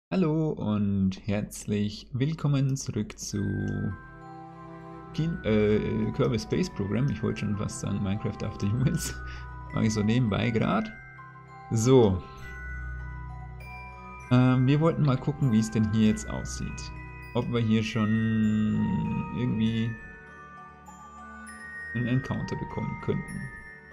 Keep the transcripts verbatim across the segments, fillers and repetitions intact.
Hallo und herzlich willkommen zurück zu Kin äh, Kerbal Space Program. Ich wollte schon fast sagen Minecraft After Humans. Mache ich so nebenbei gerade. So. Ähm, wir wollten mal gucken, wie es denn hier jetzt aussieht. Ob wir hier schon irgendwie einen Encounter bekommen könnten.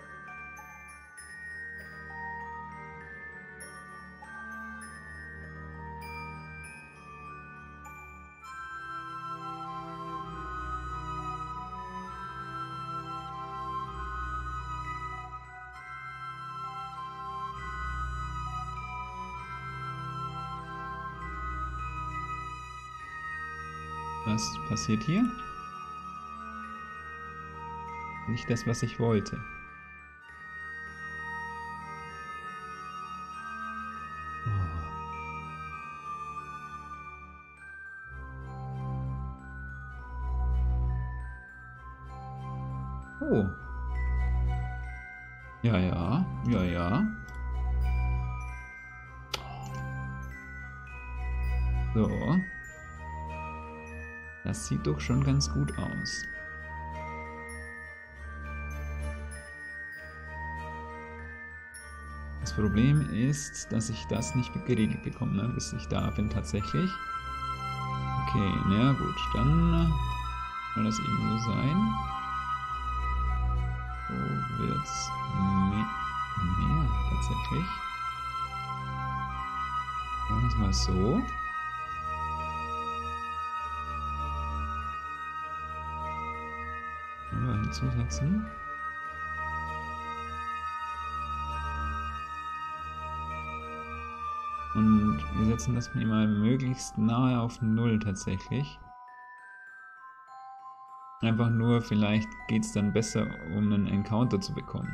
Was passiert hier? Nicht das, was ich wollte. Oh. Ja, ja, ja, ja. So. Das sieht doch schon ganz gut aus. Das Problem ist, dass ich das nicht geregelt bekomme, ne? Bis ich da bin tatsächlich. Okay, na gut, dann soll das eben so sein. So wird's mehr, mehr tatsächlich. Machen wir es mal so. Mal hinzusetzen. Und wir setzen das mir mal möglichst nahe auf null tatsächlich. Einfach nur, vielleicht geht es dann besser, um einen Encounter zu bekommen.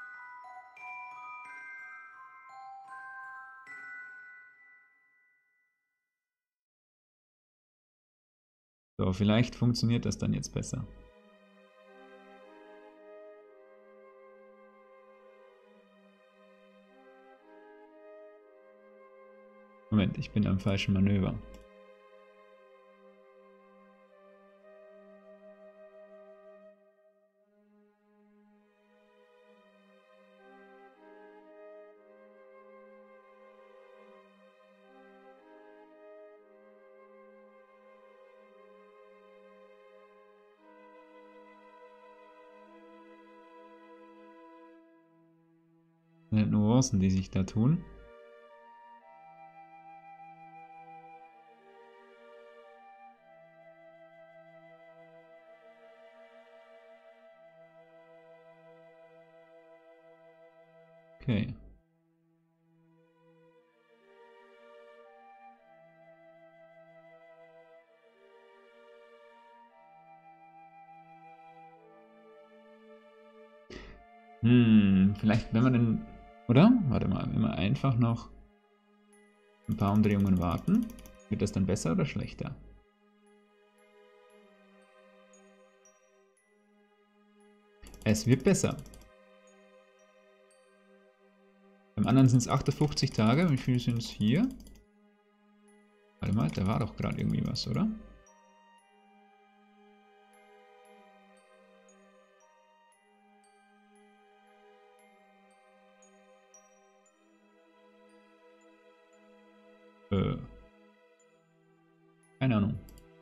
So, vielleicht funktioniert das dann jetzt besser. Moment, ich bin am falschen Manöver. Nuancen, die sich da tun. Okay. Hm, vielleicht, wenn wir denn, oder? Warte mal, wenn wir einfach noch ein paar Umdrehungen warten, wird das dann besser oder schlechter? Es wird besser. Beim anderen sind es achtundfünfzig Tage. Wie viele sind es hier? Warte mal, da war doch gerade irgendwie was, oder? Äh. Keine Ahnung.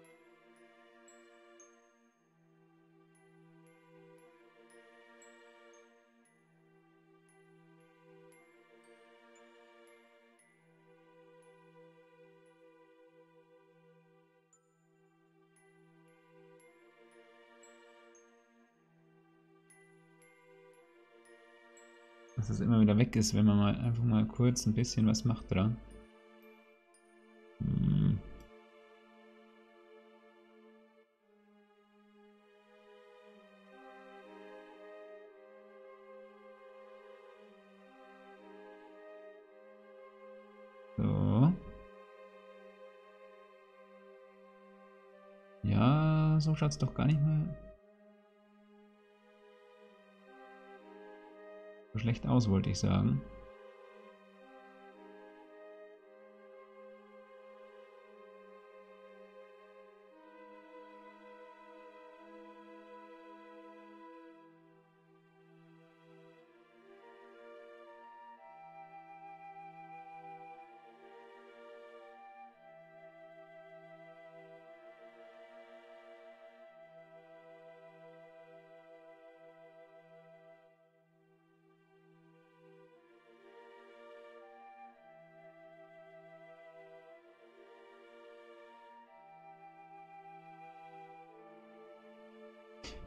Dass es immer wieder weg ist, wenn man mal einfach mal kurz ein bisschen was macht dran. Hm. So. Ja, so schaut es doch gar nicht mal so schlecht aus, wollte ich sagen.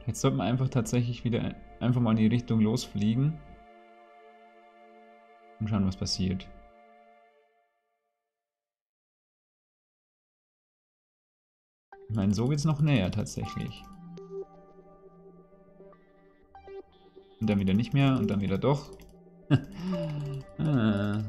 Jetzt sollte man einfach tatsächlich wieder einfach mal in die Richtung losfliegen. Und schauen, was passiert. Ich meine, so wird es noch näher tatsächlich. Und dann wieder nicht mehr und dann wieder doch. ah.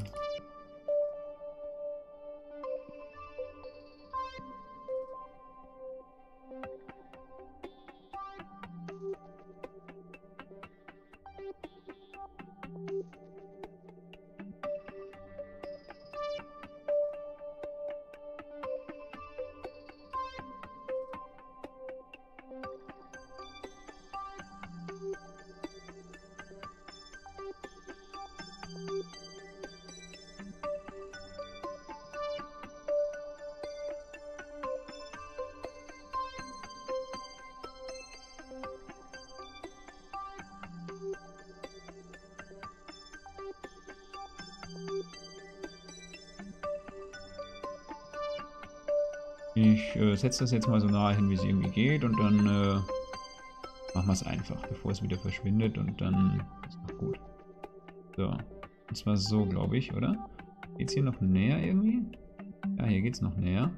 Ich äh, setze das jetzt mal so nahe hin, wie es irgendwie geht und dann äh, machen wir es einfach, bevor es wieder verschwindet und dann ist noch gut. So, und zwar so, glaube ich, oder? Geht's hier noch näher irgendwie? Ja, hier geht's noch näher.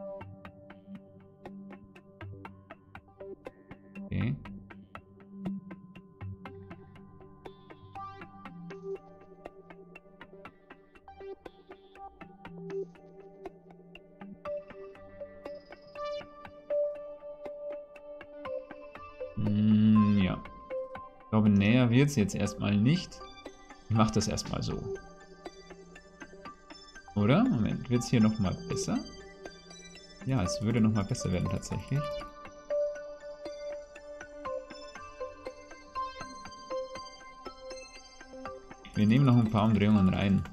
Okay. Ja. Ich glaube, näher wird es jetzt erstmal nicht. Ich mache das erstmal so. Oder? Moment, wird es hier nochmal besser? Ja, es würde nochmal besser werden tatsächlich. Wir nehmen noch ein paar Umdrehungen rein.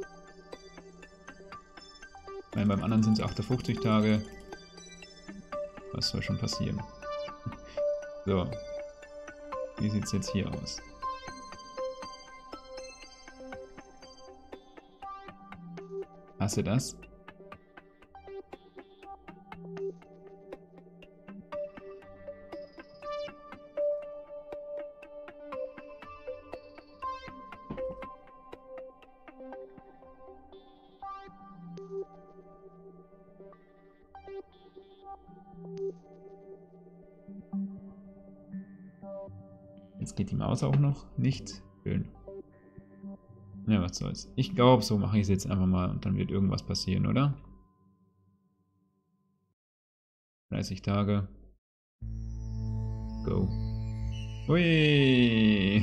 Weil beim anderen sind es achtundfünfzig Tage. Was soll schon passieren? So. Wie sieht es jetzt hier aus? Hast du das? Jetzt geht die Maus auch noch nicht. Schön. Ja, was soll's. Ich glaube, so mache ich es jetzt einfach mal und dann wird irgendwas passieren, oder? dreißig Tage. Go. Ui.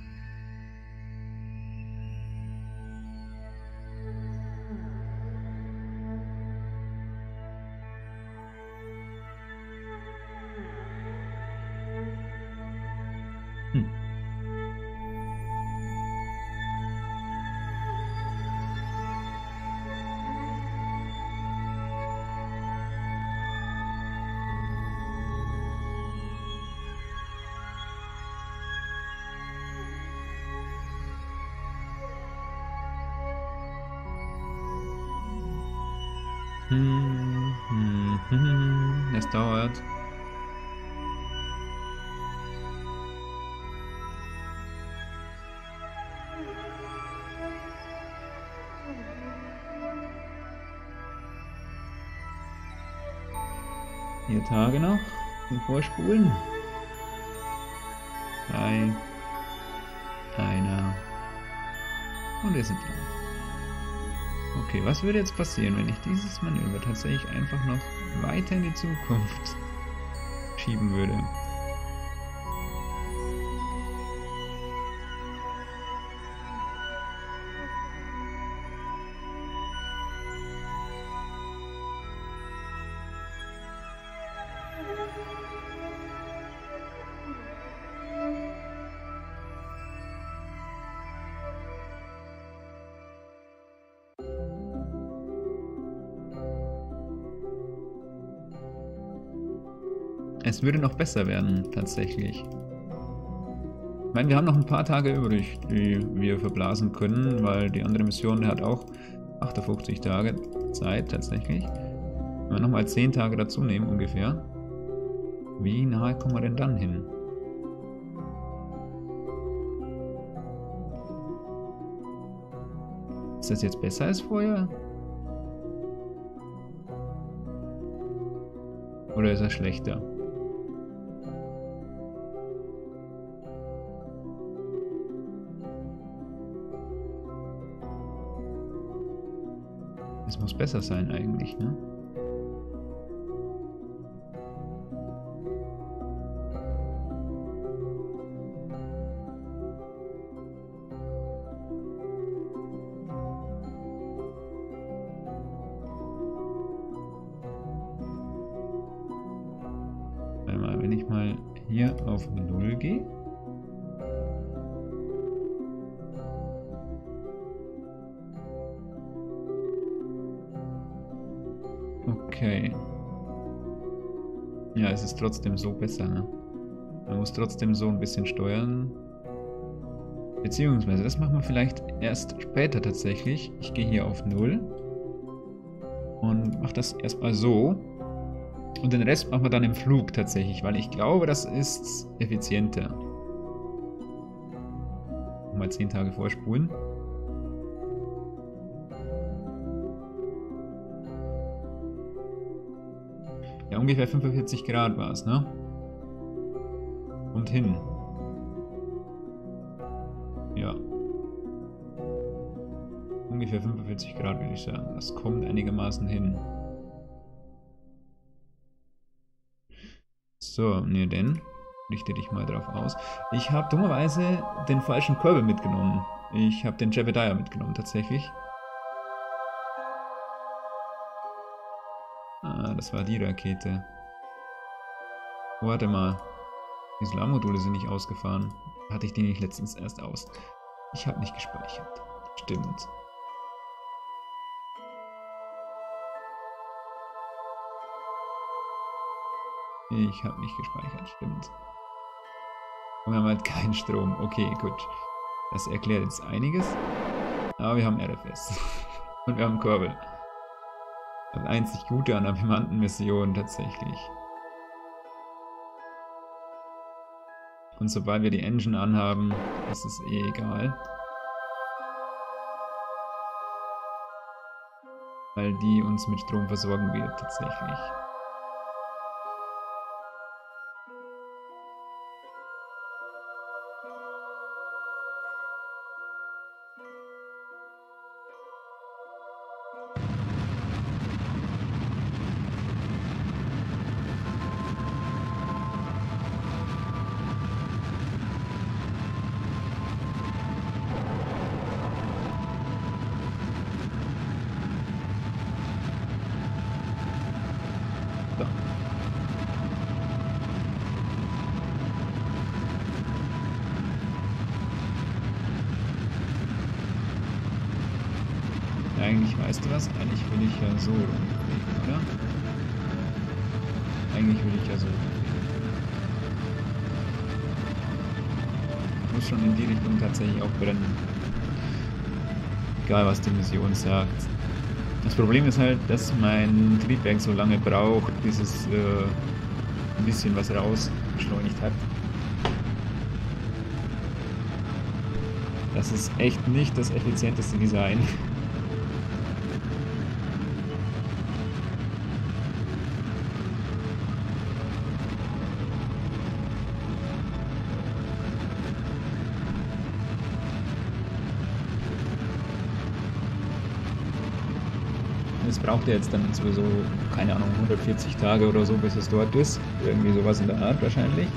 Hm. Hm, hm, hm, hm. Es dauert. Vier Tage noch zum Vorspulen. Drei. Einer. Und wir sind dran. Okay, was würde jetzt passieren, wenn ich dieses Manöver tatsächlich einfach noch weiter in die Zukunft schieben würde? Es würde noch besser werden, tatsächlich. Ich meine, wir haben noch ein paar Tage übrig, die wir verblasen können, weil die andere Mission hat auch achtundfünfzig Tage Zeit, tatsächlich. Wenn wir nochmal zehn Tage dazu nehmen, ungefähr. Wie nahe kommen wir denn dann hin? Ist das jetzt besser als vorher? Oder ist er schlechter? Es muss besser sein eigentlich, ne? Einmal, wenn ich mal hier auf null gehe. Okay. Ja, es ist trotzdem so besser, ne? Man muss trotzdem so ein bisschen steuern. Beziehungsweise, das machen wir vielleicht erst später tatsächlich. Ich gehe hier auf null und mache das erstmal so. Und den Rest machen wir dann im Flug tatsächlich, weil ich glaube, das ist effizienter. Mal zehn Tage vorspulen. Ja, ungefähr fünfundvierzig Grad war es, ne? Und hin. Ja. Ungefähr fünfundvierzig Grad, würde ich sagen. Das kommt einigermaßen hin. So, ne, denn richte dich mal drauf aus. Ich habe dummerweise den falschen Kerbal mitgenommen. Ich habe den Jebediah mitgenommen, tatsächlich. Ah, das war die Rakete. Oh, warte mal. Die Solarmodule sind nicht ausgefahren. Hatte ich die nicht letztens erst aus? Ich habe nicht gespeichert. Stimmt. Ich habe nicht gespeichert, stimmt. Und wir haben halt keinen Strom. Okay, gut. Das erklärt jetzt einiges. Aber wir haben R F S. Und wir haben Kerbal. Das einzig Gute an der bemannten Mission tatsächlich. Und sobald wir die Engine anhaben, ist es eh egal. Weil die uns mit Strom versorgen wird tatsächlich. Eigentlich, weißt du was? Eigentlich will ich ja so rumfliegen, oder? Eigentlich will ich ja so rumfliegen. Muss schon in die Richtung tatsächlich auch brennen. Egal, was die Mission sagt. Das Problem ist halt, dass mein Triebwerk so lange braucht, bis es äh, ein bisschen was rausbeschleunigt hat. Das ist echt nicht das effizienteste Design. Es braucht ja jetzt dann sowieso, keine Ahnung, hundertvierzig Tage oder so, bis es dort ist. Irgendwie sowas in der Art wahrscheinlich.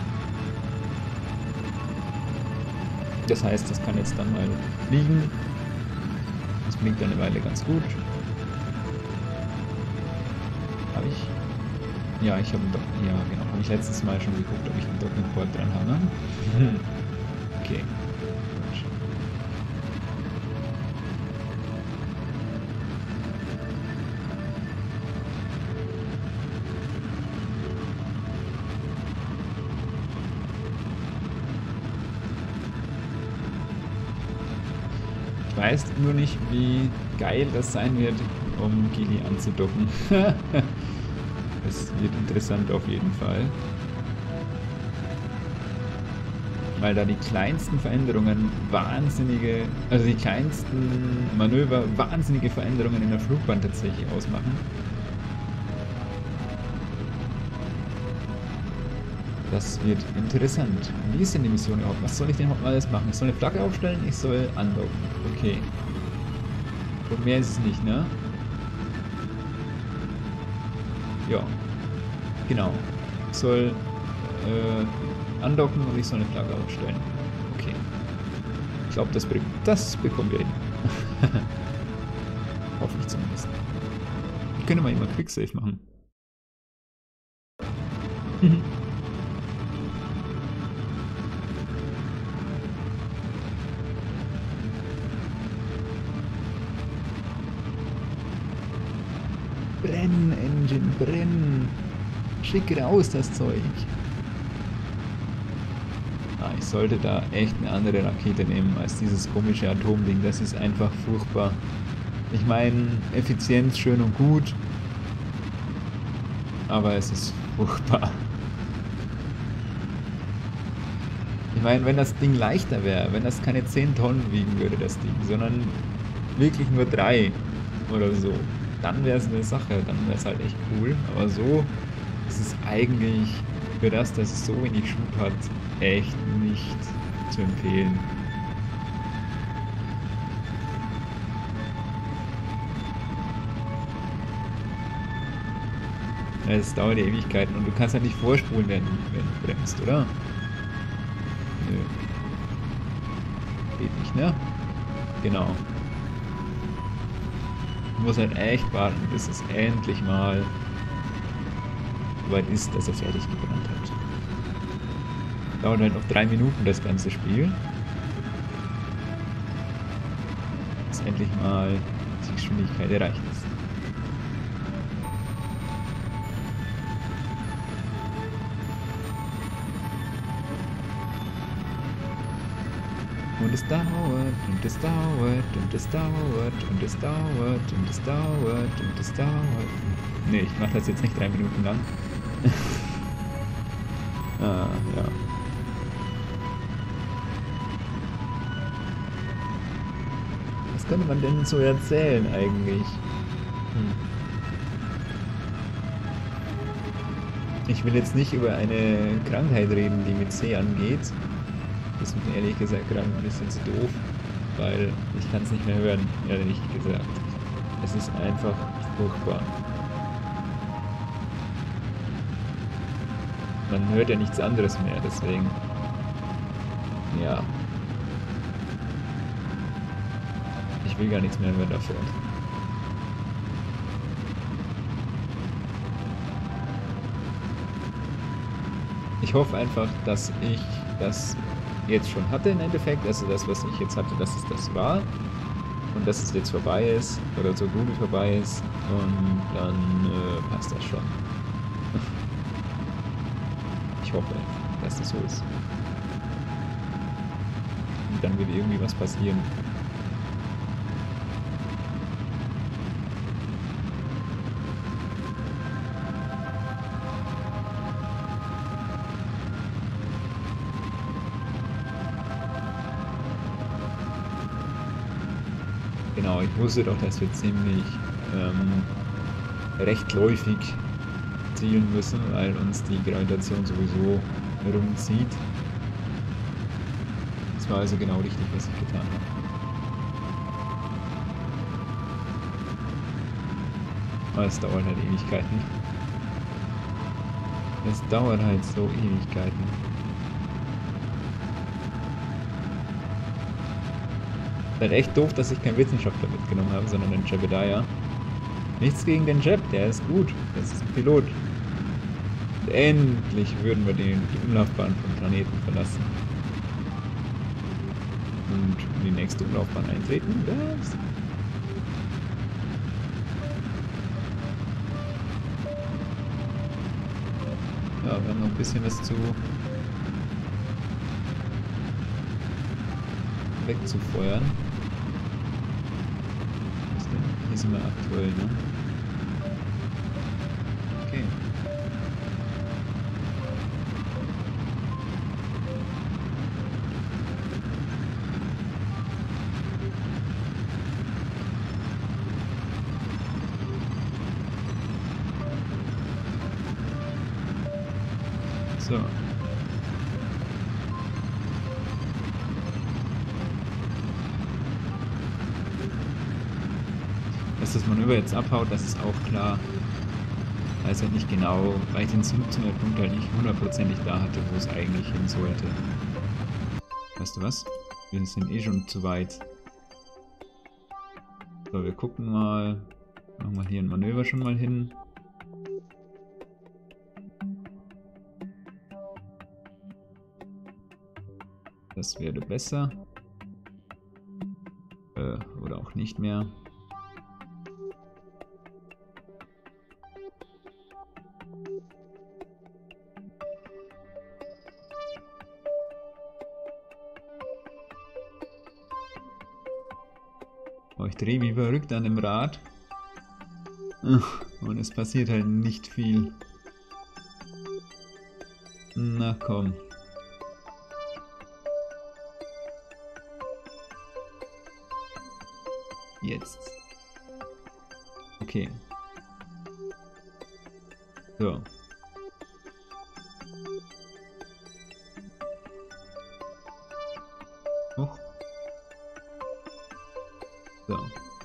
Das heißt, das kann jetzt dann mal fliegen. Das fliegt eine Weile ganz gut. Habe ich? Ja, ich habe ja genau, habe ich letztes Mal schon geguckt, ob ich einen Dockingport dran habe. Okay. Ich weiß nur nicht, wie geil das sein wird, um Gili anzudocken. Es wird interessant auf jeden Fall. weil da die kleinsten Veränderungen wahnsinnige, also die kleinsten Manöver wahnsinnige Veränderungen in der Flugbahn tatsächlich ausmachen. Das wird interessant. Wie ist denn die Mission überhaupt? Was soll ich denn überhaupt alles machen? Ich soll eine Flagge aufstellen, ich soll andocken. Okay. Und mehr ist es nicht, ne? Ja. Genau. Ich soll äh, andocken und ich soll eine Flagge aufstellen. Okay. Ich glaube, das, das bekommen wir hin. Hoffe ich zumindest. Ich könnte mal immer Quicksave machen. Brenn, Engine, brenn! Schick raus das Zeug! Ah, ich sollte da echt eine andere Rakete nehmen als dieses komische Atomding. Das ist einfach furchtbar. Ich meine, Effizienz schön und gut, aber es ist furchtbar. Ich meine, wenn das Ding leichter wäre, wenn das keine zehn Tonnen wiegen würde, das Ding, sondern wirklich nur drei oder so, dann wäre es eine Sache, dann wäre es halt echt cool. Aber so ist es eigentlich für das, dass es so wenig Schub hat, echt nicht zu empfehlen. Es dauert ja Ewigkeiten und du kannst halt nicht vorspulen, wenn, wenn du bremst, oder? Nö. Geht nicht, ne? Genau. Du musst halt echt warten, bis es endlich mal so weit ist, dass er fertig gebrannt hat. Dauert halt noch drei Minuten das ganze Spiel. Bis endlich mal die Geschwindigkeit erreicht ist. Und es dauert, und es dauert, und es dauert, und es dauert, und es dauert, und es dauert. Ne, ich mache das jetzt nicht drei Minuten lang. Ah, ja. Was könnte man denn so erzählen eigentlich? Hm. Ich will jetzt nicht über eine Krankheit reden, die mit C angeht. Das ist mir ehrlich gesagt gerade ein bisschen zu doof, weil ich kann es nicht mehr hören, ehrlich gesagt. Es ist einfach furchtbar. Man hört ja nichts anderes mehr, deswegen. Ja. Ich will gar nichts mehr hören davon. Ich hoffe einfach, dass ich das jetzt schon hatte im Endeffekt, also das, was ich jetzt hatte, dass es das war und dass es jetzt vorbei ist oder so gut wie vorbei ist und dann äh, passt das schon. Ich hoffe, dass das so ist. Und dann wird irgendwie was passieren. Genau, ich wusste doch, dass wir ziemlich ähm, rechtläufig zielen müssen, weil uns die Gravitation sowieso herumzieht. Das war also genau richtig, was ich getan habe. Aber es dauert halt Ewigkeiten. Es dauert halt so Ewigkeiten. Halt echt doof, dass ich keinen Wissenschaftler mitgenommen habe, sondern den Jebediah. Nichts gegen den Jeb, der ist gut. Das ist ein Pilot. Und endlich würden wir die, die Umlaufbahn vom Planeten verlassen. Und in die nächste Umlaufbahn eintreten. Das. Ja, wir haben noch ein bisschen was zu wegzufeuern. Was denn? Hier sind wir aktuell, ne? Okay. So. Dass das Manöver jetzt abhaut, das ist auch klar. Weiß halt nicht genau, weil ich den Nutzungspunkt halt nicht hundertprozentig da hatte, wo es eigentlich hin sollte. Weißt du was? Wir sind eh schon zu weit. So, wir gucken mal. Machen wir hier ein Manöver schon mal hin. Das wäre besser. Äh, oder auch nicht mehr. Oh, ich drehe wie verrückt an dem Rad. Und es passiert halt nicht viel. Na komm. Jetzt. Okay. So. Hoch. So.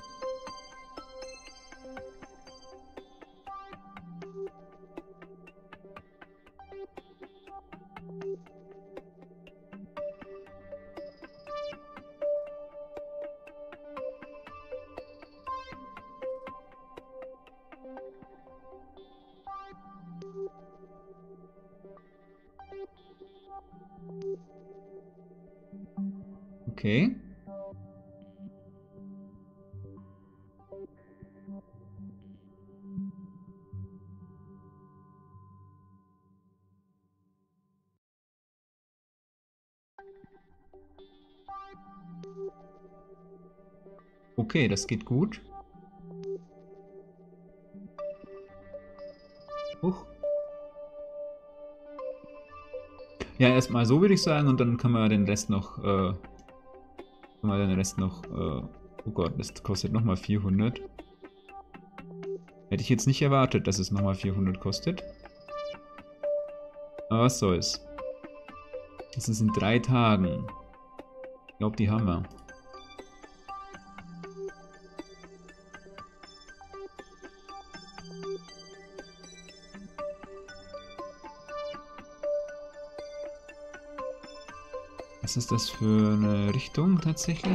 Okay. Okay, das geht gut. Huch. Ja, erstmal so würde ich sagen und dann kann man den Rest noch, äh, kann man den Rest noch, äh, oh Gott, das kostet nochmal vierhundert. Hätte ich jetzt nicht erwartet, dass es nochmal vierhundert kostet. Aber was soll's. Das ist in drei Tagen. Ich glaube, die haben wir. Was ist das für eine Richtung tatsächlich?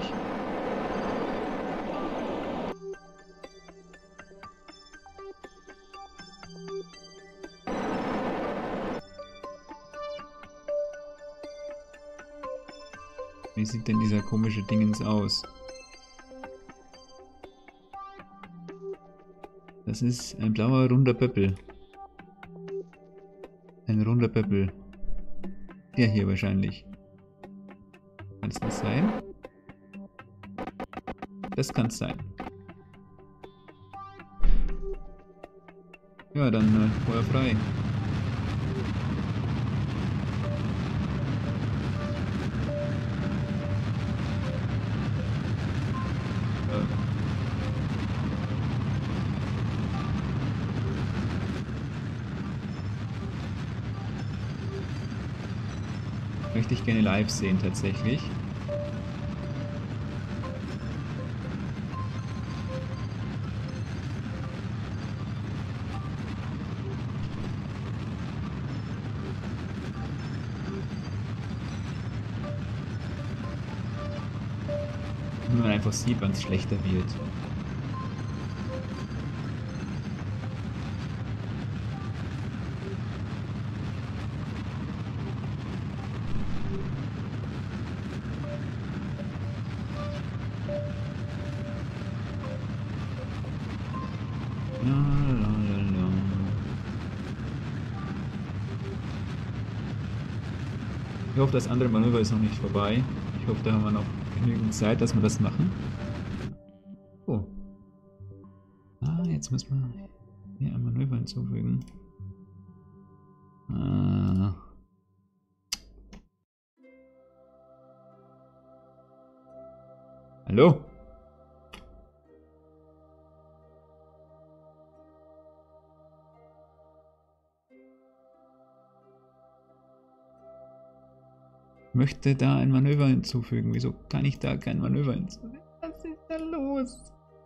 Wie sieht denn dieser komische Dingens aus? Das ist ein blauer, runder Pöppel. Ein runder Pöppel. Der hier wahrscheinlich. Kann es das sein? Das kann es sein. Ja, dann äh, Feuer frei. Möchte ich gerne live sehen tatsächlich. Wenn man einfach sieht, wann es schlechter wird. Ich hoffe, das andere Manöver ist noch nicht vorbei. Ich hoffe, da haben wir noch genügend Zeit, dass wir das machen. Oh. Ah, jetzt müssen wir hier ein Manöver hinzufügen. Ah. Hallo? möchte da ein Manöver hinzufügen. Wieso kann ich da kein Manöver hinzufügen? Was ist da los?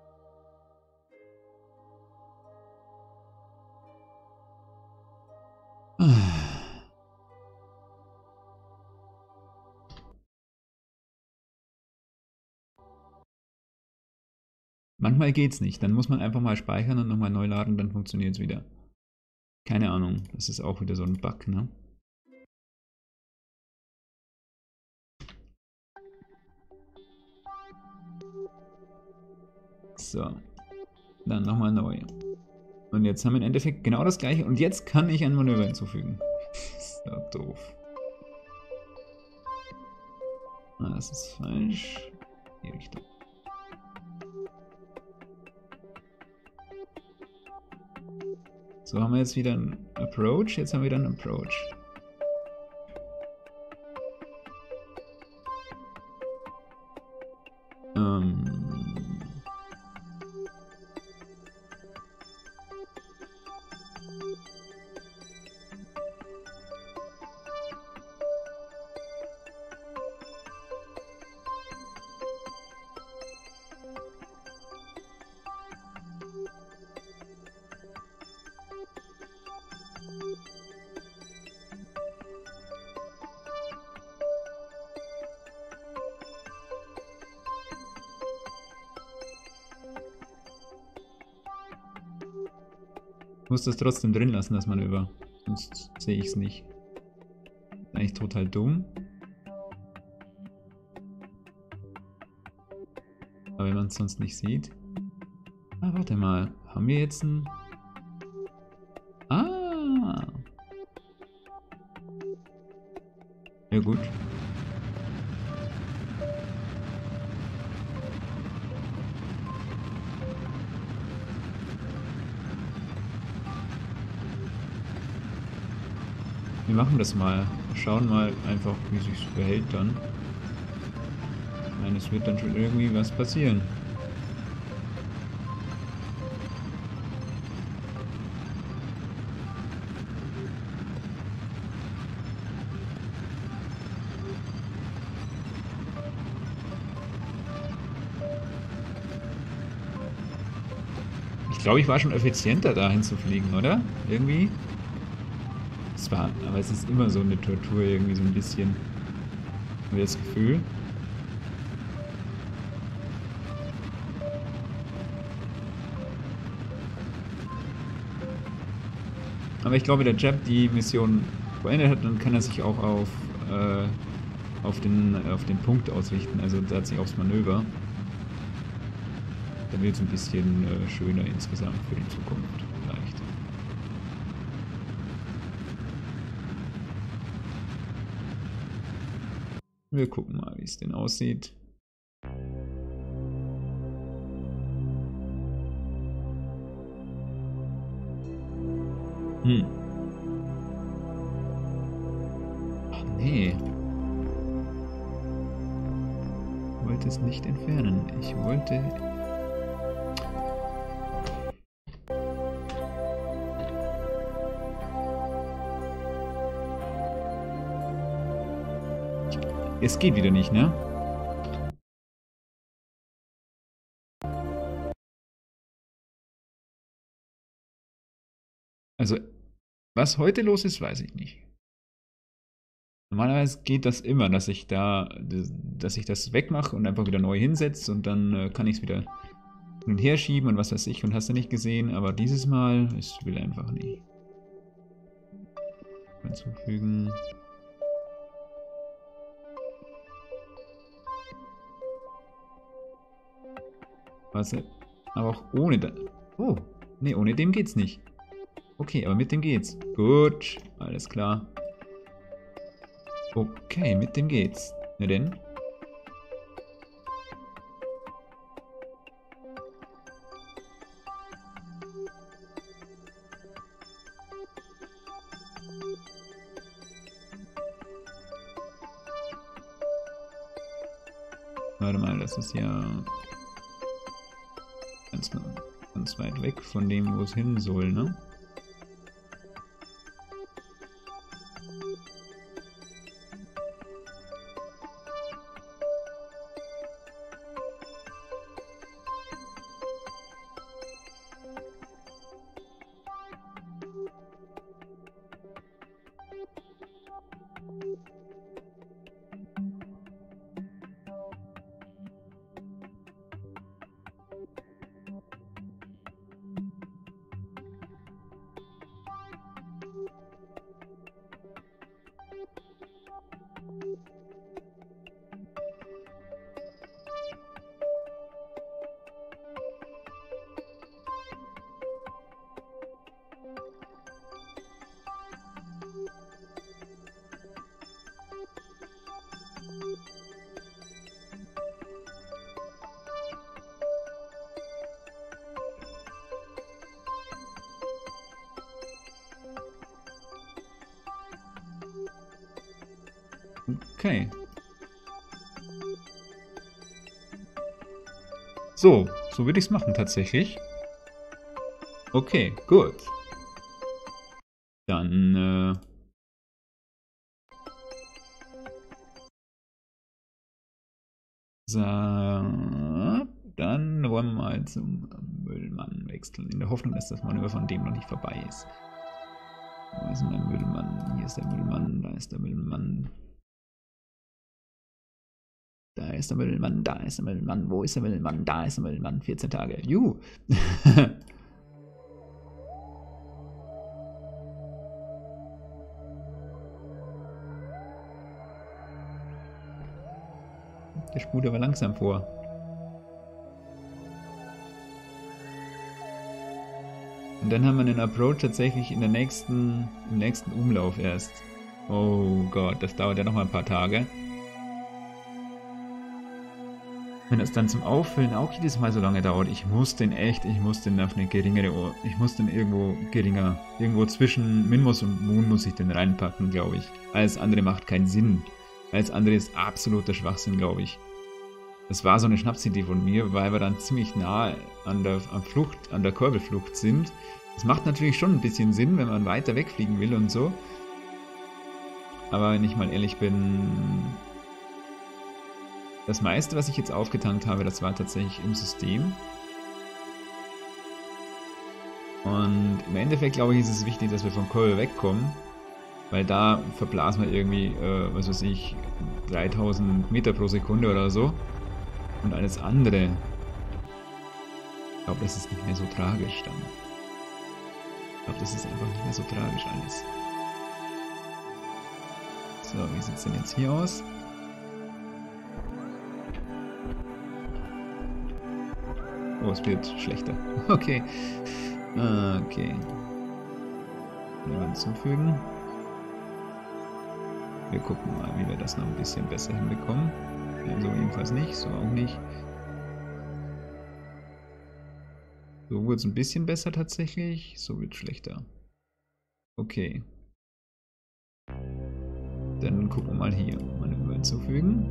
Manchmal geht's nicht. Dann muss man einfach mal speichern und nochmal neu laden, dann funktioniert es wieder. Keine Ahnung. Das ist auch wieder so ein Bug, ne? So. Dann nochmal neu. Und jetzt haben wir im Endeffekt genau das gleiche. Und jetzt kann ich ein Manöver hinzufügen. Ist ja doof. Ah, das ist falsch. Die Richtung. So, haben wir jetzt wieder einen Approach. Jetzt haben wir wieder einen Approach. Ähm. Ich muss das trotzdem drin lassen, das Manöver. Sonst sehe ich es nicht. Ist eigentlich total dumm. Aber wenn man es sonst nicht sieht. Ah, warte mal. Haben wir jetzt ein... Ah! Ja gut. Wir machen das mal. Schauen mal einfach, wie sich verhält dann. Ich meine, es wird dann schon irgendwie was passieren. Ich glaube, ich war schon effizienter dahin zu fliegen, oder? Irgendwie? Es war, aber es ist immer so eine Tortur irgendwie so ein bisschen. Haben wir das Gefühl? Aber ich glaube, wenn der Jab die Mission beendet hat, dann kann er sich auch auf, äh, auf, den, auf den Punkt ausrichten, also da hat sich aufs Manöver. Dann wird es ein bisschen äh, schöner insgesamt für die Zukunft vielleicht. Wir gucken mal, wie es denn aussieht. Hm. Ach nee. Ich wollte es nicht entfernen. Ich wollte... Es geht wieder nicht, ne? Also, was heute los ist, weiß ich nicht. Normalerweise geht das immer, dass ich da, dass ich das wegmache und einfach wieder neu hinsetze und dann äh, kann ich es wieder hin und her schieben und was weiß ich und hast du nicht gesehen, aber dieses Mal, es will einfach nicht. Hinzufügen. Was? Aber auch ohne da. Oh, nee, ohne dem geht's nicht. Okay, aber mit dem geht's. Gut, alles klar. Okay, mit dem geht's. Na denn? Warte mal, das ist ja ganz, ganz weit weg von dem, wo es hin soll, ne? Okay. So, so würde ich es machen tatsächlich. Okay, gut. Dann, äh... so, dann wollen wir mal zum Müllmann wechseln, in der Hoffnung, dass das Manöver von dem noch nicht vorbei ist. Wo ist denn der Müllmann? Hier ist der Müllmann, da ist der Müllmann. Da ist der Müllmann, da ist der Müllmann, wo ist der Müllmann? Da ist der Müllmann, vierzehn Tage. Juhu! Der spult aber langsam vor. Und dann haben wir einen Approach tatsächlich in der nächsten, im nächsten Umlauf erst. Oh Gott, das dauert ja noch mal ein paar Tage. Wenn es dann zum Auffüllen auch jedes Mal so lange dauert, ich muss den echt, ich muss den auf eine geringere, ich muss den irgendwo geringer, irgendwo zwischen Minmus und Moon muss ich den reinpacken, glaube ich. Alles andere macht keinen Sinn. Alles andere ist absoluter Schwachsinn, glaube ich. Das war so eine Schnapsidee von mir, weil wir dann ziemlich nah an der an Flucht, an der Körbelflucht sind. Das macht natürlich schon ein bisschen Sinn, wenn man weiter wegfliegen will und so. Aber wenn ich mal ehrlich bin, das meiste, was ich jetzt aufgetankt habe, das war tatsächlich im System. Und im Endeffekt, glaube ich, ist es wichtig, dass wir vom Körbel wegkommen. Weil da verblasen wir irgendwie, äh, was weiß ich, dreitausend Meter pro Sekunde oder so. Und alles andere, ich glaube, das ist nicht mehr so tragisch dann. Ich glaube, das ist einfach nicht mehr so tragisch alles. So, wie sieht es denn jetzt hier aus? Oh, es wird schlechter. Okay. Okay. Jemand hinzufügen. Wir gucken mal, wie wir das noch ein bisschen besser hinbekommen. Ja, so jedenfalls nicht, so auch nicht. So wurde es ein bisschen besser tatsächlich, so wird es schlechter. Okay. Dann gucken wir mal hier. Manöver hinzufügen.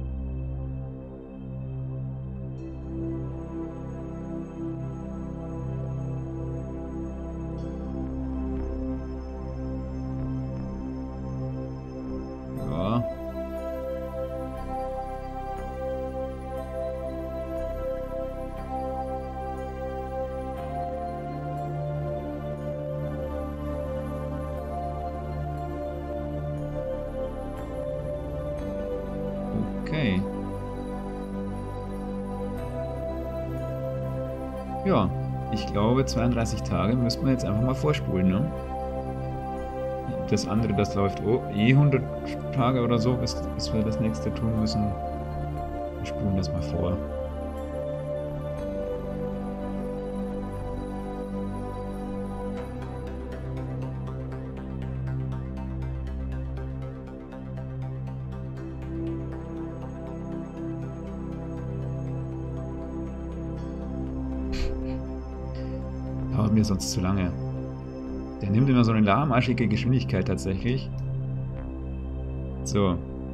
Okay. Ja, ich glaube zweiunddreißig Tage müssten wir jetzt einfach mal vorspulen, ne? Das andere, das läuft oh, eh hundert Tage oder so, bis, bis wir das nächste tun müssen. Wir spulen das mal vor. Dauert mir sonst zu lange. Der nimmt immer so eine lahmarschige Geschwindigkeit tatsächlich. So.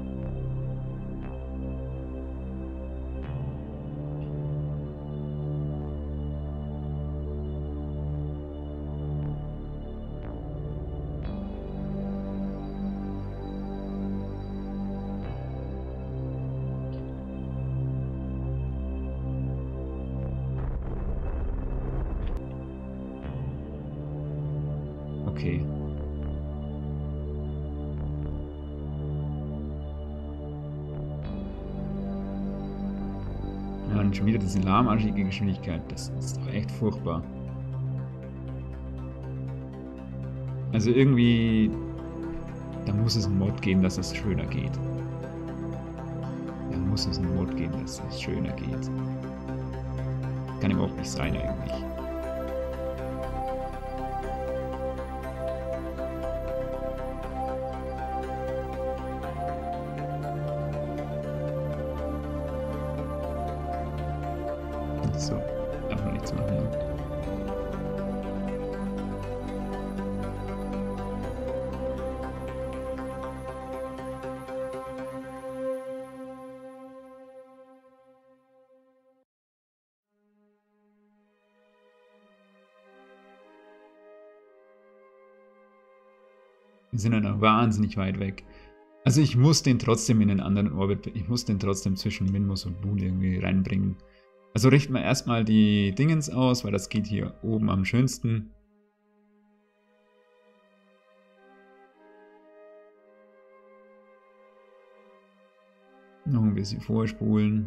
Okay. Ja, und schon wieder diese lahmarschige Geschwindigkeit. Das ist doch echt furchtbar. Also irgendwie, da muss es einen Mod geben, dass es schöner geht. Da muss es einen Mod geben, dass es schöner geht. Kann überhaupt nicht sein eigentlich. So, darf man nichts machen. Die sind dann auch wahnsinnig weit weg. Also ich muss den trotzdem in einen anderen Orbit, ich muss den trotzdem zwischen Minmus und Moon irgendwie reinbringen. Also richten wir erstmal die Dingens aus, weil das geht hier oben am schönsten. Noch ein bisschen vorspulen.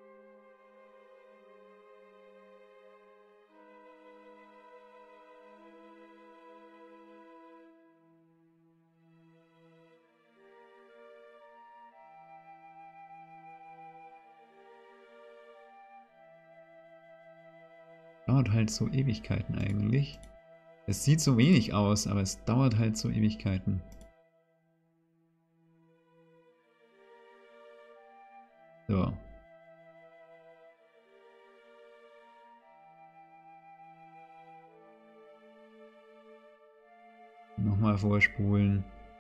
Dauert halt so Ewigkeiten eigentlich. Es sieht so wenig aus, aber es dauert halt so Ewigkeiten. So. Nochmal vorspulen.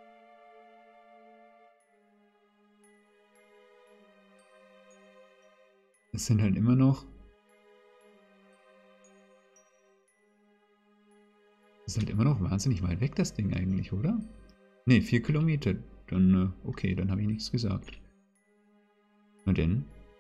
Es sind halt immer noch... Es ist halt immer noch wahnsinnig weit weg, das Ding eigentlich, oder? Ne, vier Kilometer. Dann, okay, dann habe ich nichts gesagt. Na denn?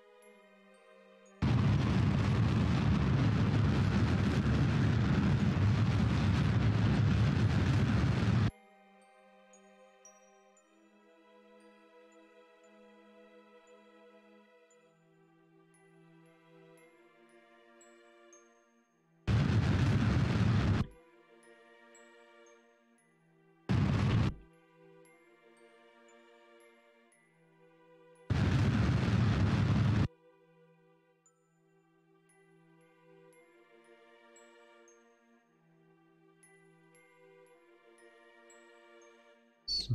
So.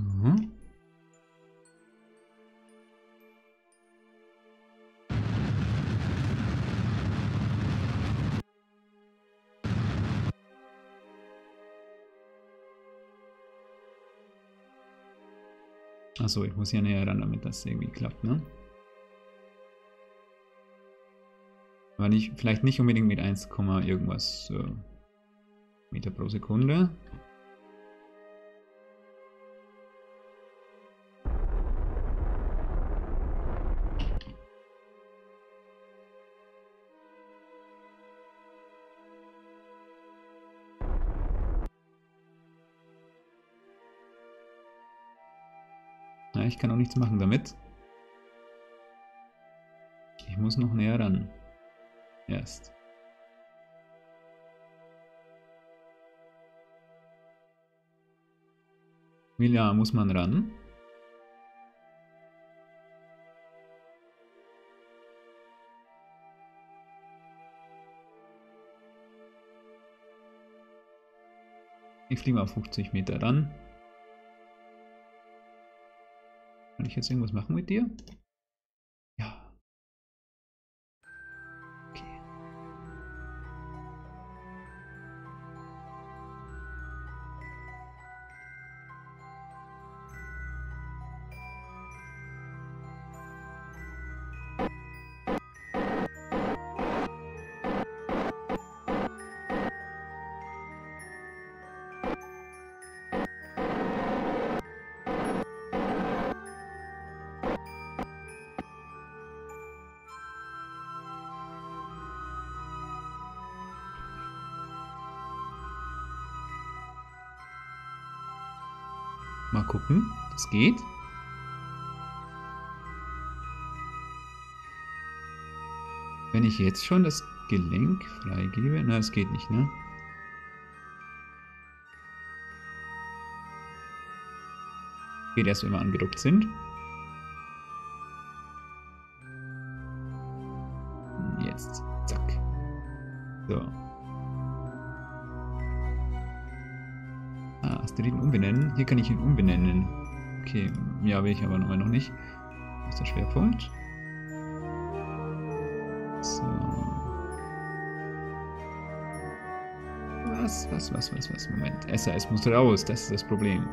Achso, ich muss hier näher ran, damit das irgendwie klappt, ne? Aber nicht, vielleicht nicht unbedingt mit eins, irgendwas äh, Meter pro Sekunde. Ja, ich kann auch nichts machen damit. Ich muss noch näher ran. Erst. Wie nah muss man ran? Ich fliege mal auf fünfzig Meter ran. Kann ich jetzt irgendwas machen mit dir? Ja. Okay. Mal gucken, das geht. Wenn ich jetzt schon das Gelenk freigebe, na, das geht nicht, ne? Geht erst, wenn wir angedockt sind. Jetzt, zack. So. Ah, Asteroiden umbenennen. Hier kann ich ihn umbenennen. Okay, ja, will ich aber noch nicht. Das ist der Schwerpunkt. So. Was, was, was, was, was? Moment. S A S muss raus, das ist das Problem.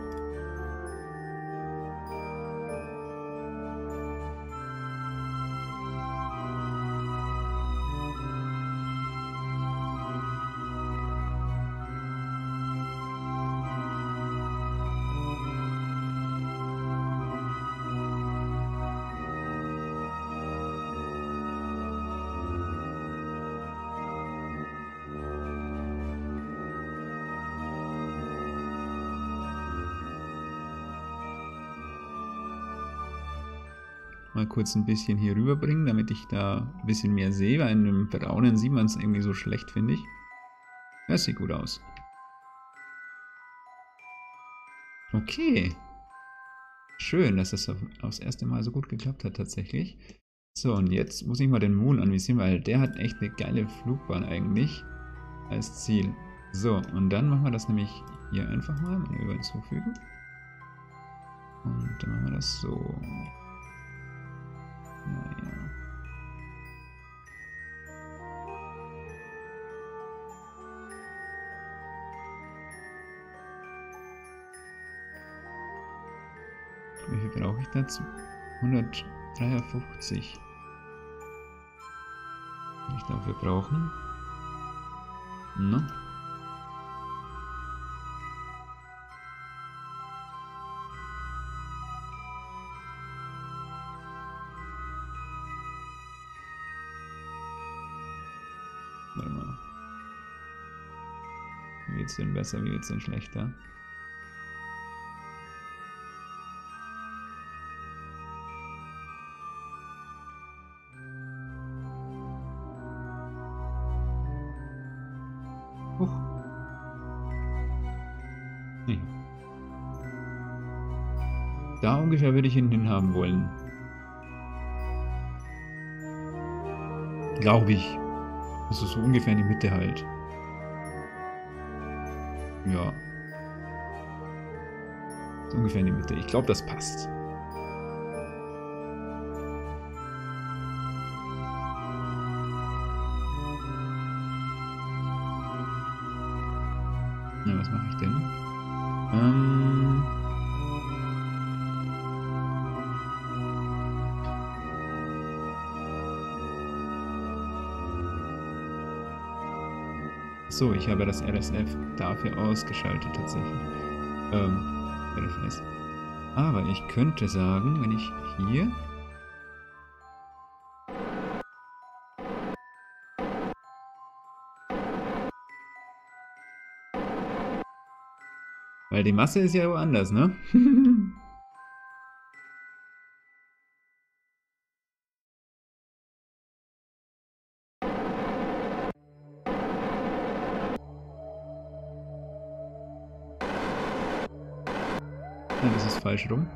mal kurz ein bisschen hier rüberbringen, damit ich da ein bisschen mehr sehe, weil in dem Braunen sieht man es irgendwie so schlecht, finde ich. Das sieht gut aus. Okay. Schön, dass das aufs erste Mal so gut geklappt hat tatsächlich. So, und jetzt muss ich mal den Moon anvisieren, weil der hat echt eine geile Flugbahn eigentlich als Ziel. So, und dann machen wir das nämlich hier einfach mal, Manöver hinzufügen. Und dann machen wir das so. Naja. Wie viel brauche ich dazu? hundertdreiundfünfzig. Was ich dafür brauchen? No. Warte mal. Wie wird's denn besser, wie wird's denn schlechter? Huch. Nee. Da ungefähr würde ich ihn hin haben wollen. Glaube ich. Also so ungefähr in die Mitte halt. Ja. So ungefähr in die Mitte. Ich glaube, das passt. Ja, was mache ich denn? Ähm... So, ich habe das R S F dafür ausgeschaltet tatsächlich. Ähm, R F S. Aber ich könnte sagen, wenn ich hier... Weil die Masse ist ja woanders, ne? Ja, das ist falsch rum.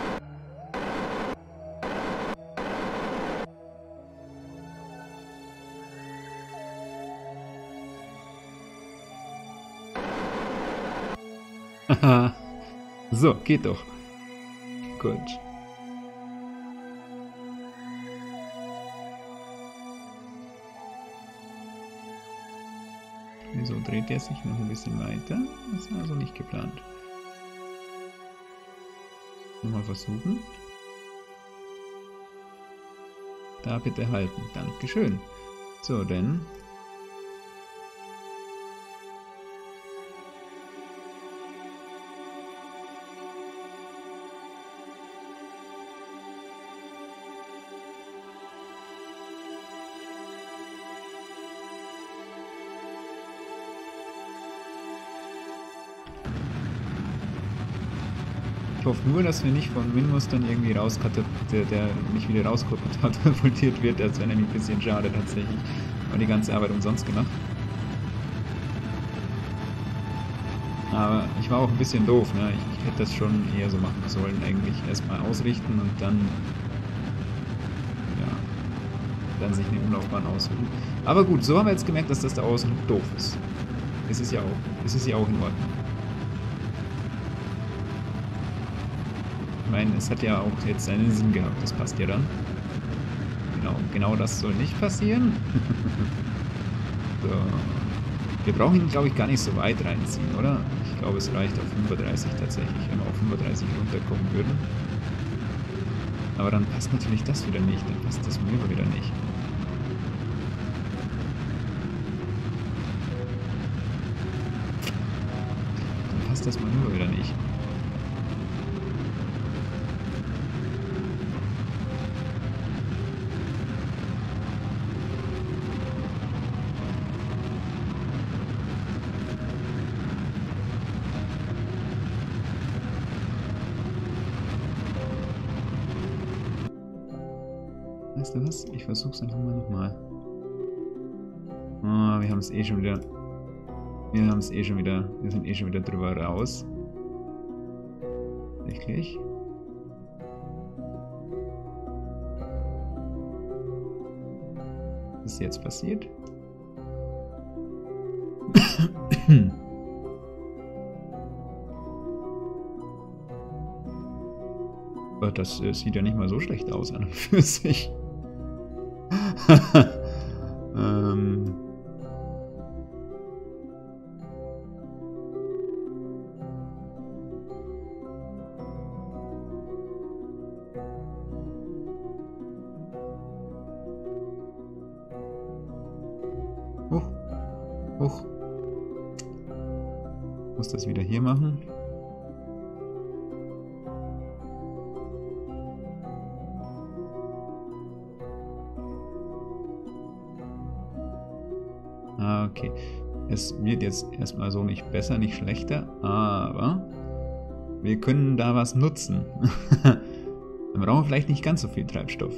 Haha. So, geht doch. Gut. Wieso dreht er sich noch ein bisschen weiter? Das war also nicht geplant. Nochmal versuchen. Da bitte halten. Dankeschön. So, denn... Ich hoffe nur, dass wir nicht von Minmus dann irgendwie rauskatapultiert, der, der mich wieder rauskatapultiert wird. Das wäre nämlich ein bisschen schade tatsächlich. Aber die ganze Arbeit umsonst gemacht. Aber ich war auch ein bisschen doof, ne? Ich, ich hätte das schon eher so machen sollen eigentlich. Erstmal ausrichten und dann... Ja... Dann sich eine Umlaufbahn aussuchen. Aber gut, so haben wir jetzt gemerkt, dass das da außen doof ist. Es ist ja auch, es ist ja auch in Ordnung. Ich meine, es hat ja auch jetzt seinen Sinn gehabt, das passt ja dann. Genau, genau das soll nicht passieren. So. Wir brauchen ihn, glaube ich, gar nicht so weit reinziehen, oder? Ich glaube, es reicht auf fünfunddreißig tatsächlich, wenn wir auf fünfunddreißig runterkommen würden. Aber dann passt natürlich das wieder nicht, dann passt das Manöver wieder nicht. Dann passt das Manöver wieder nicht. weißt du was? Ich versuch's einfach mal nochmal. Oh, wir haben es eh schon wieder. Wir haben es eh schon wieder. Wir sind eh schon wieder drüber raus. Wirklich? Was ist jetzt passiert? Aber das äh, sieht ja nicht mal so schlecht aus an und für sich. ähm. Huch. Huch. Ich muss das wieder hier machen. Ah, okay. Es wird jetzt erstmal so nicht besser, nicht schlechter, aber wir können da was nutzen. Dann brauchen wir vielleicht nicht ganz so viel Treibstoff.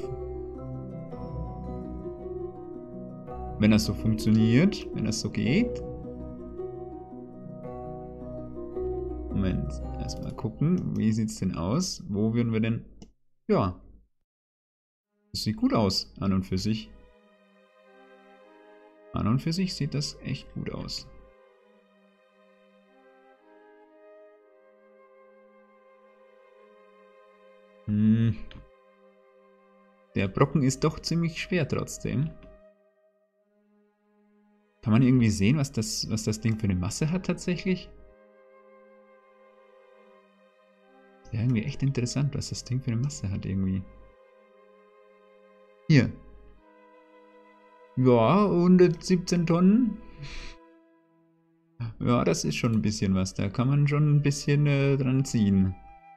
Wenn das so funktioniert, wenn das so geht. Moment, erstmal gucken, wie sieht es denn aus? Wo würden wir denn... Ja, das sieht gut aus, an und für sich. An und für sich sieht das echt gut aus. Hm. Der Brocken ist doch ziemlich schwer trotzdem. Kann man irgendwie sehen, was das, was das Ding für eine Masse hat tatsächlich? Ja, irgendwie echt interessant, was das Ding für eine Masse hat irgendwie. Hier. Ja, hundertsiebzehn Tonnen. Ja, das ist schon ein bisschen was. Da kann man schon ein bisschen äh, dran ziehen.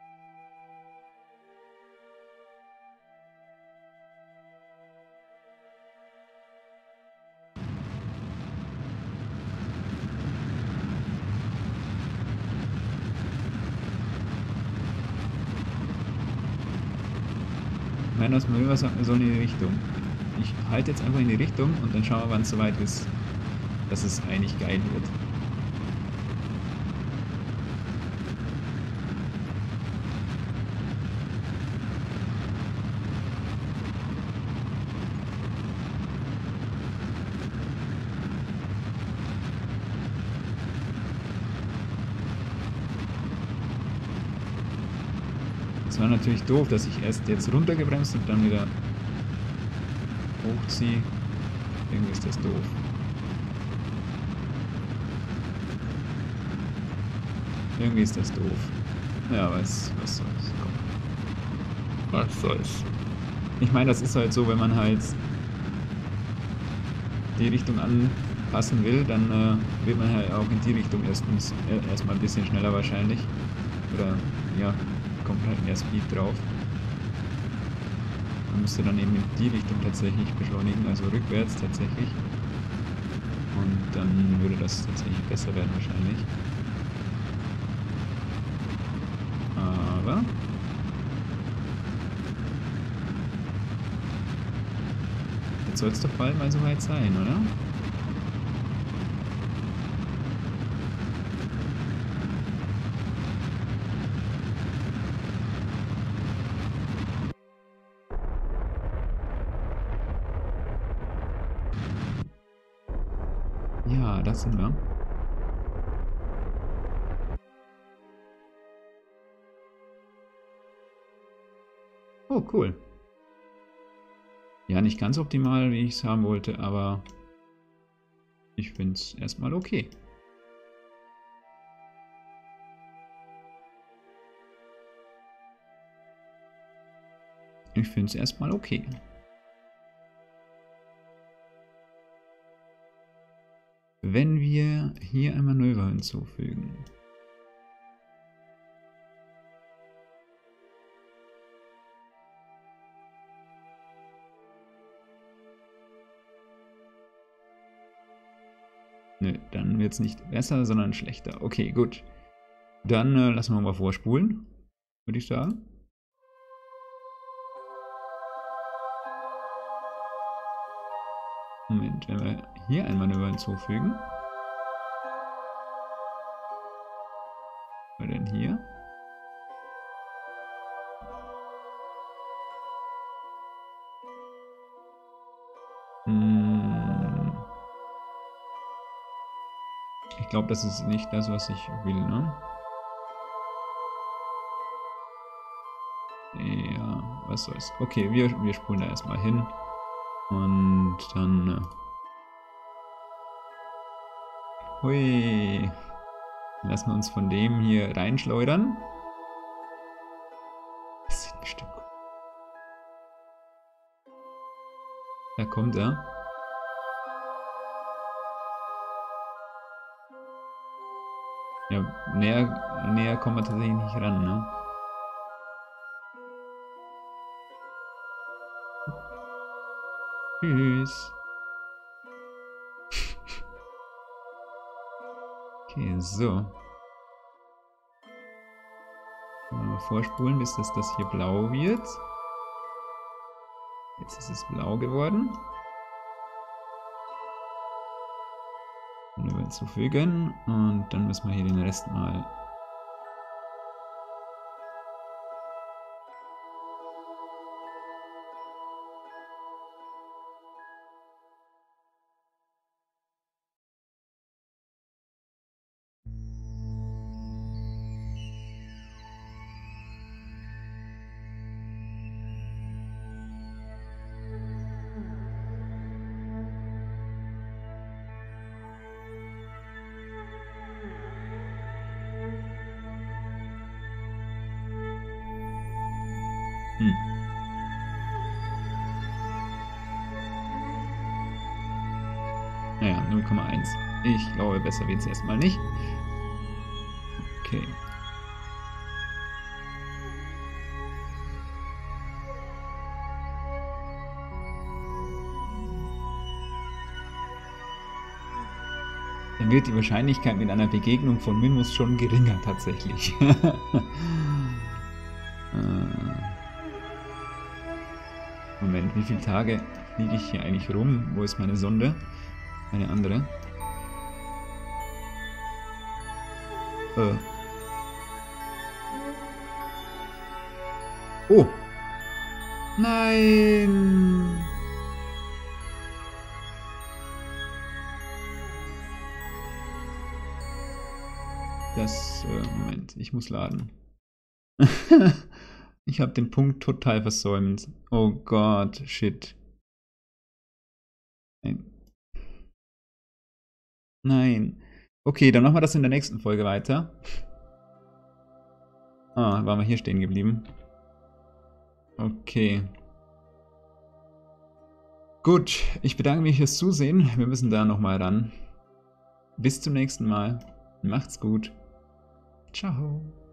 Ich meine, das Manöver soll in die Richtung. Ich halte jetzt einfach in die Richtung und dann schauen wir, wann es soweit ist, dass es eigentlich geil wird. Es war natürlich doof, dass ich erst jetzt runtergebremst und dann wieder hochziehe. Irgendwie ist das doof. Irgendwie ist das doof. Ja, was, was soll's. Komm. Was soll's. Ich meine, das ist halt so, wenn man halt die Richtung anpassen will, dann äh, wird man halt auch in die Richtung erstens äh, erstmal ein bisschen schneller wahrscheinlich. Oder ja, kommt halt mehr Speed drauf. Man müsste dann eben in die Richtung tatsächlich beschleunigen, also rückwärts tatsächlich. Und dann würde das tatsächlich besser werden wahrscheinlich. Aber jetzt soll es doch bald mal soweit sein, oder? Ja, das sind wir. Oh, cool. Ja, nicht ganz optimal, wie ich es haben wollte, aber ich finde es erstmal okay. Ich finde es erstmal okay. Wenn wir hier ein Manöver hinzufügen. Nö, dann wird es nicht besser, sondern schlechter. Okay, gut. Dann äh, lassen wir mal vorspulen, würde ich sagen. Moment, wenn wir hier ein Manöver hinzufügen. Was denn hier? Hm. Ich glaube, das ist nicht das, was ich will, ne? Ja, was soll's. Okay, wir, wir spulen da erstmal hin. Und dann... Äh, hui. Lassen wir uns von dem hier reinschleudern. Das sieht bestimmt gut. Da kommt er. Ja, näher, näher kommen wir tatsächlich nicht ran, ne? Tschüss. Okay, so. Mal vorspulen, bis das, das hier blau wird. Jetzt ist es blau geworden. Hinzufügen und dann müssen wir hier den Rest mal Hm. Naja, null Komma eins. Ich glaube, besser wird es erstmal nicht. Okay. Dann wird die Wahrscheinlichkeit mit einer Begegnung von Minmus schon geringer tatsächlich. Moment, wie viele Tage fliege ich hier eigentlich rum? Wo ist meine Sonde? Eine andere. Äh. Oh! Nein! Das, äh, Moment, ich muss laden. Ich habe den Punkt total versäumt. Oh Gott, shit. Nein. Nein. Okay, dann machen wir das in der nächsten Folge weiter. Ah, waren wir hier stehen geblieben. Okay. Gut, ich bedanke mich fürs Zusehen. Wir müssen da nochmal ran. Bis zum nächsten Mal. Macht's gut. Ciao.